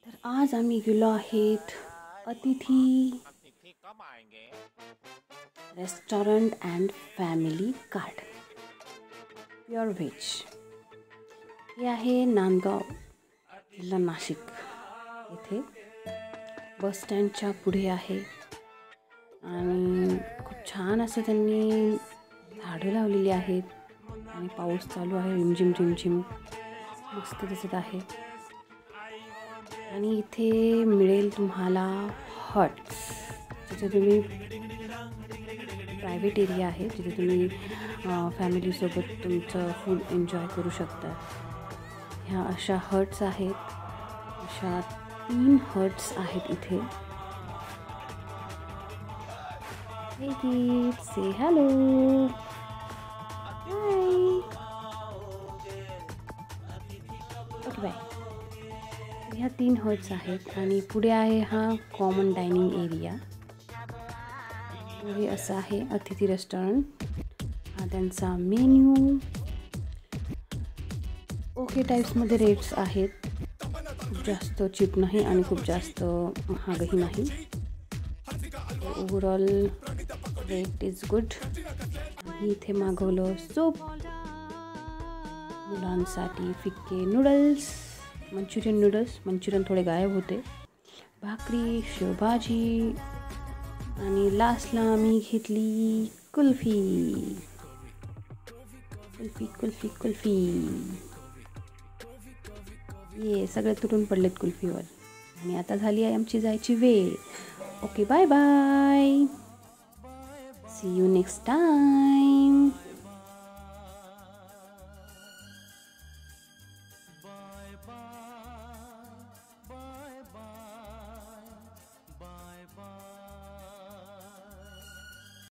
तर आज आम्ही गेलो आहेत Atithi restaurant and family garden pure veg. हे आहे नांदगाव जिल्हा नाशिक येथे. बस स्टँडच्या पुढे आहे आणि खूप छान असं त्यांनी झाडं लावलेली आहेत आणि पाऊस चालू आहे. रिमझिम रिमझिम मस्त दिसत आहे. आणि इथे मिळेल तुम्हाला हट्स, जिथे तुम्ही प्रायव्हेट एरिया आहे जिथे तुम्ही फॅमिलीसोबत तुमचं फूड एन्जॉय करू शकता. ह्या अशा हट्स आहेत. अशा 3 हट्स आहेत इथे. हे kids, say hello. Hi. Okay bye. ह्या 3 हट्स आहेत आणि पुढे आहे हा कॉमन डायनिंग एरिया. हे असं आहे अतिथी रेस्टॉरंट. हा त्यांचा मेन्यू. ओके टाईप्समध्ये रेट्स आहेत. खूप जास्त चीप नाही आणि खूप जास्त महागही नाही. Overall rate is good. आम्ही इथे मागवलं सूप, मुलांसाठी फिक्के नूडल्स, मंचुरियन नूडल्स. मंचुरियन थोडे गायब होते. भाकरी, शेवभाजी आणि लास्टला आम्ही घेतली कुल्फी. कुल्फी कुल्फी कुल्फी. ये सगळे तुटून पडलेत कुल्फीवर. आणि आता झाली आहे आमची जायची वेळ. Okay bye bye. See you next time.